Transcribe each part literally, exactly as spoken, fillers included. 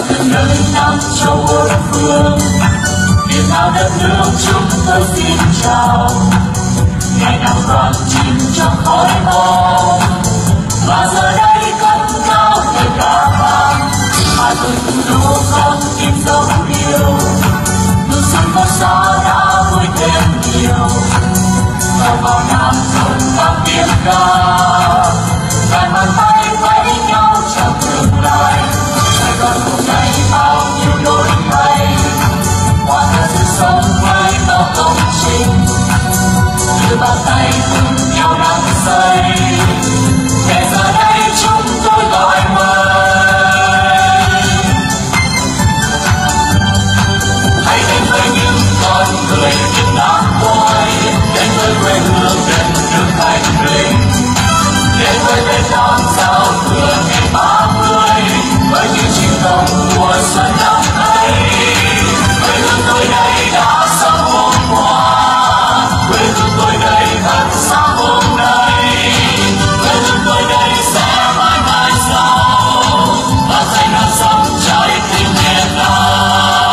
từng nơi năm châu bốn phương, Việt Nam đất nước chúng tôi xin chào. Ngày nào còn chìm trong khói bom, và giờ đây cất cao về cả vang. Hai tôi cùng đua con tim dấu yêu, mưa xuân có gió đã vui thêm nhiều. Vào vào Nam Thuận vang tiếng ca, ngàn bàn tay vẫy nhau chào tương lai. Sài Gòn hôm nay bao nhiêu đổi thay, hoa thơ sự sống với bao công trình. Đưa bàn tay cùng nhau nắm xây, để giờ đây chúng tôi gọi mời. Hãy đến với những con người Việt Nam tôi, đến với quê hương đất nước thanh bình, đến với Tết đón giao thừa ngày ba mươi, với những chiến công mùa xuân năm ấy. Quê hương tôi đây đã sống hôm qua, quê hương tôi đây thật xa hôm nay, quê hương tôi đây sẽ mãi mãi sau, và dành non sông trái tim Việt Nam.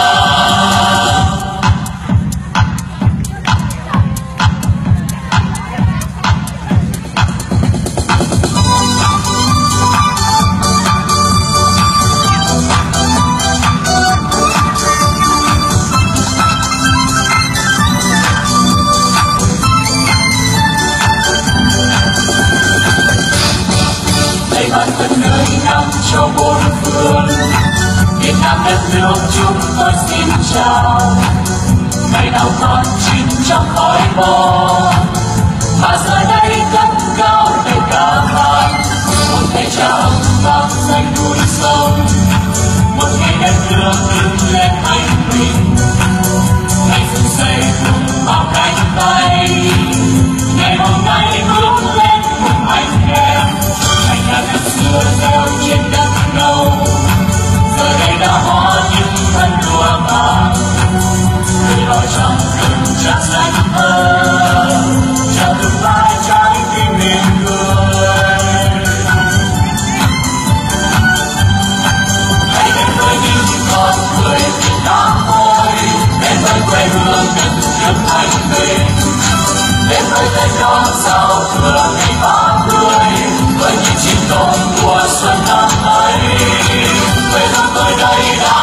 Từng nơi năm châu bốn phương, Việt Nam đất nước chúng tôi xin chào. Ngày nào còn chìm trong khói bom, mà giờ đây cất cao về cả vang. Một tay trao vang xanh núi sông, một ngày đất nước đứng lên thanh bình. Ngày dựng xây cùng bao cánh tay, ngày hôm nay bước lên cùng anh em. Anh là đất xưa gieo trên đất nâu, giờ đây đã hóa những thân lúa vàng. Người vào trong rừng tràn xanh thơm, chào tương lai trái tim miền người. Hãy đến với những con người Việt Nam tôi, đến với quê hương đất nước thanh bình, đến với Tết đón giao thừa ngày ba mươi, với những chiến công mùa xuân năm ấy. Quê hương tôi đây đã